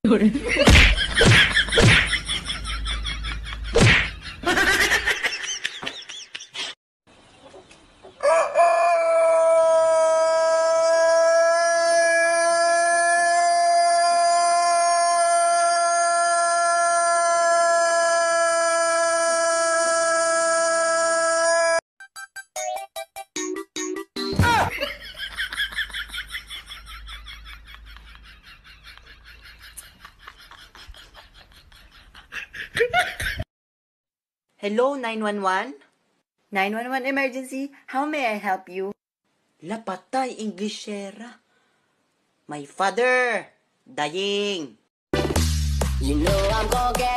Hello, 911? 911 emergency, how may I help you? Lapatay, Englishera. My father, dying. You know I'm gonna get...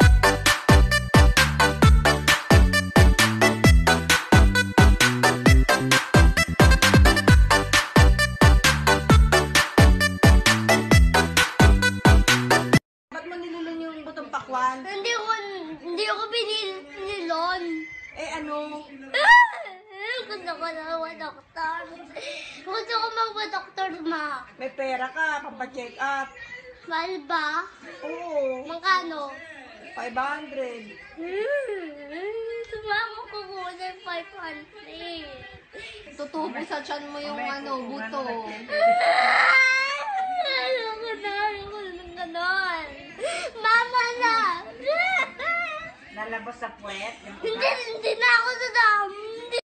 Ba't mo nilulon yung butong pakwan? Hindi ako binilon. Eh ano? Gusto ko na mag-doktor. Gusto ko mag-doktor, ma. May pera ka, pampacheck up. Mahal ba? Oo, Magkano? 500. Sumama ko muna yung 500. Tutubo sa tiyan mo yung buto. Ayoko na ng ganon. Mama na! Lalabas sa puwet? Hindi na ako sa dam.